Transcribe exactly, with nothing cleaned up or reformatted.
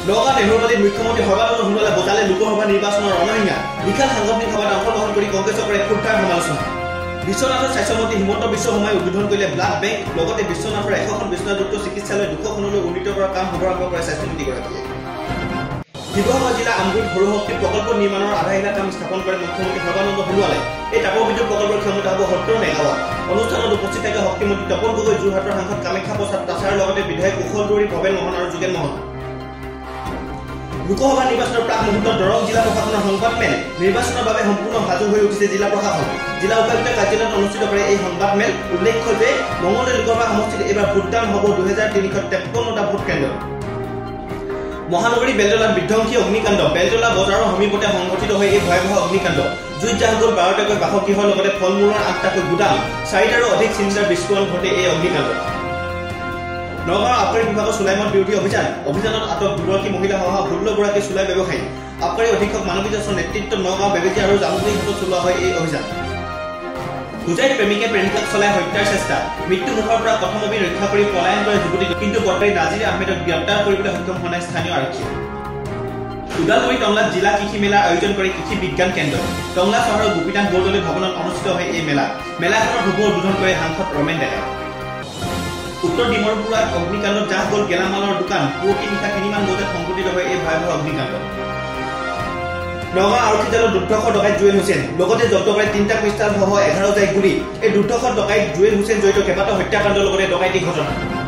নগাঁও নেহৰুবাদীত মুখ্যমন্ত্ৰী সৰ্বানন্দ সোণোৱালে বজালে লোকসভা নিৰ্বাচনৰ ৰণসিঙা বিশাল সাংগঠনিক সভাত অংশগ্ৰহণ কৰি কংগ্ৰেছক কৰে ক্ষুদ্ৰ সমালোচনা বিশ্বনাথৰ স্বাস্থ্যমন্ত্ৰী হিমন্ত বিশ্ব শৰ্মাই উদ্বোধন কৰিলে ব্লাড বেংক লগতে বিশ্বনাথৰ এশখন বিশ্বনাথযুক্ত চিকিৎসালয় দুশখনলৈ উন্নীত কৰাৰ কাম শুভাৰম্ভ কৰে স্বাস্থ্যমন্ত্ৰীগৰাকীয়ে শিৱসাগৰ জিলা আমগুৰিত সৌৰ শক্তি প্ৰকল্প নিৰ্মাণৰ আধাঘণ্টা কাম স্থাপন কৰে মুখ্যমন্ত্ৰী সৰ্বানন্দ সোণোৱালে এই তাপ বিদ্যুৎ প্ৰকল্পৰ ক্ষমতা হ'ব সত্তৰ মেগাৱাট অনুষ্ঠানত উপস্থিত থাকে শক্তিমন্ত্ৰী তপন গগৈ যোৰহাটৰ সাংসদ কামাখ্যা প্ৰসাদ তাছাৰৰ লগতে বিধায়ক কুশল দুৱৰী ভৱেন মোহন আৰু যোগেন মোহন লোকসভা নিৰ্বাচনৰ প্ৰাক মুহূৰ্তত দৰং জিলা প্ৰশাসনৰ সংবাদমেল নিৰ্বাচনৰ বাবে সম্পূৰ্ণ সাজু হৈ উঠিছে জিলা প্ৰশাসন জিলা উপায়ুক্ত কাৰ্যালয়ত অনুষ্ঠিত কৰে এই সংবাদমেল উল্লেখ্য যে মঙলদৈ লোকসভা সমষ্টিত এইবাৰ ভোটদান হ'ব দুহেজাৰ তিনিশ তেপন্নটা ভোট কেন্দ্ৰ মহানগৰী বেলতলাত বিধ্বংসী অগ্নিকাণ্ড বেলতলা বজাৰৰ সমীপতে সংঘটিত হৈ এই ভয়াৱহ অগ্নিকাণ্ড জুইত জাহ গ'ল বাৰটাকৈ বাসগৃহৰ লগতে ফল মূলৰ আঠটাকৈ গুদাম চাৰিটাৰো অধিক চিলিণ্ডাৰ বিস্ফোৰণ ঘটে এই অগ্নিকাণ্ড নগাঁও আবকাৰী বিভাগৰ চুলাইমদ বিৰোধী অভিযান অভিযানত আটক দুগৰাকী মহিলা সহ ষোল্লগৰাকী চুলাই ব্যৱসায়ী আবকাৰী অধীক্ষক মানৱী দাসৰ নেতৃত্বত নগাঁও বেবেজী আৰু জামুগুৰিঘাটত চলোৱা হয় এই অভিযান দুজাইত প্ৰেমিকে প্ৰেমিকাক চলাই হত্যাৰ চেষ্টা মৃত্যু মুখৰ পৰা প্ৰথমবি ৰক্ষা কৰি পলায়ন কৰে যুৱতী কিন্তু বৰ্তাৰী নাজিৰ আহমেদক গ্ৰেপ্তাৰ কৰিবলৈ সক্ষম হোৱা নাই স্থানীয় আৰক্ষীয়ে ওদালগুৰি টংলাত জিলা কৃষি মেলাৰ আয়োজন কৰে কৃষি বিজ্ঞান কেন্দ্ৰ টংলা চহৰৰ গোপীনাথ বৰদলৈ ভৱনত অনুষ্ঠিত হয় এই মেলা মেলাখনৰ শুভ উদ্বোধন কৰে সাংসদ ৰমেন ডেকাই উত্তৰ ডিমৰপুৰত অগ্নিকাণ্ডত জাহ গ'ল গেলামালৰ দোকান পুৱতি নিশা তিনিমান বজাত সংঘটিত হয় এই ভয়াৱহ অগ্নিকাণ্ড নগাঁও আৰক্ষী দলৰ দুৰ্ধৰ্ষ ডকাইত জুৱেল হুছেইন লগতে জব্দ কৰে তিনিটা পিষ্টাল সহ এঘাৰ জাই গুলী এই দুৰ্ধৰ্ষ ডকাইত জুৱেল হুছেইন জড়িত কেইবাটাও হত্যাকাণ্ডৰ লগতে ডকাইতি ঘটনা